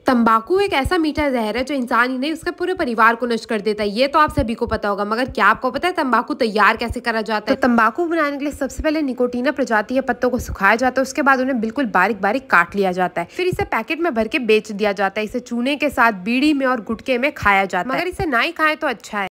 तंबाकू एक ऐसा मीठा जहर है जो इंसान ही नहीं उसके पूरे परिवार को नष्ट कर देता है। ये तो आप सभी को पता होगा, मगर क्या आपको पता है तंबाकू तैयार कैसे करा जाता है? तो तंबाकू बनाने के लिए सबसे पहले निकोटीना प्रजाति के पत्तों को सुखाया जाता है। उसके बाद उन्हें बिल्कुल बारीक बारीक काट लिया जाता है। फिर इसे पैकेट में भर के बेच दिया जाता है। इसे चूने के साथ, बीड़ी में और गुटके में खाया जाता है, मगर इसे ना ही खाएं तो अच्छा है।